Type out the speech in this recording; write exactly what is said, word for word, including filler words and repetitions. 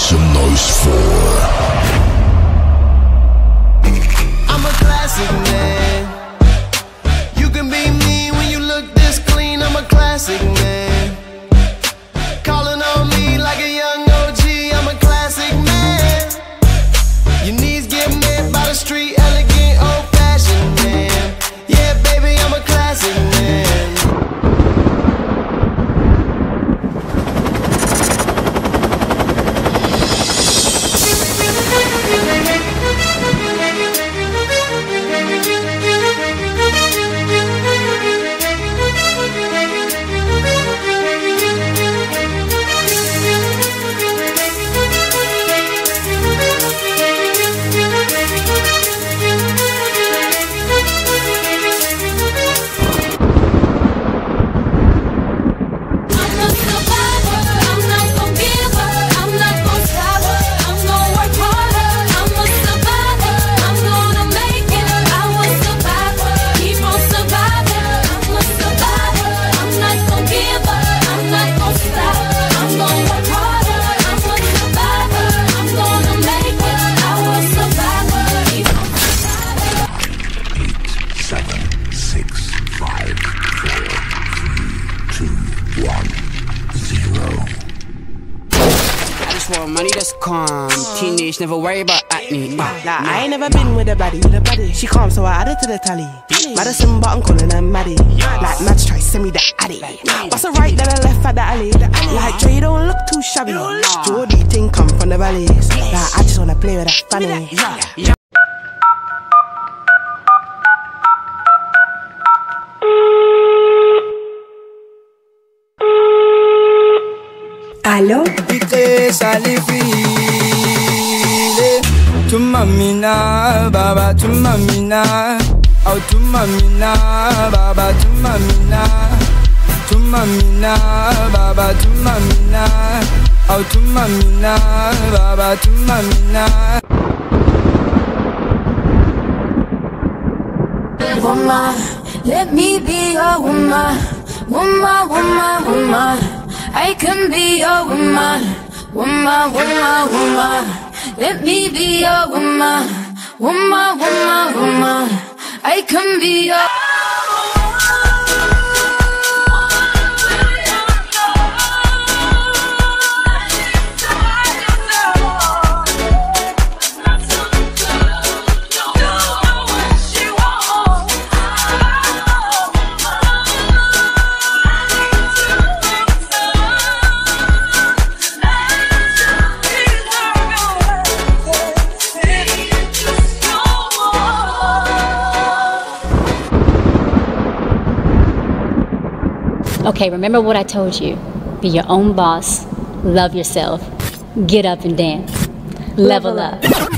some noise for. I'm a classic man. You can be me when you look this clean. I'm a classic man. Calling on me like a young O G. I'm a classic man. Your knees get met by the street, elegant, old-fashioned man. Yeah, baby, I'm a classic man. For money that's calm, teenage never worry about acne. Nah, I ain't never been with a baddie. She calm, so I added to the tally. Madison, but I'm calling her Maddie. Like Mads try send me the addy. What's a right, then I left at the alley. Like Dre don't look too shabby. Jordy thing come from the valleys. Like I just wanna play with that fanny. Allô? Tu mamina, baba, tu mamina. Oh, tu mamina, baba, tu mamina. Tu mamina, baba, tu mamina. Oh, tu mamina, baba, tu mamina. Woman, let me be your woman. Woman, woman, woman. I can be your woman, woman, woman, woman. Let me be your woman, woman, woman, woman. I can be your Okay, remember what I told you. Be your own boss, love yourself, get up and dance, level up.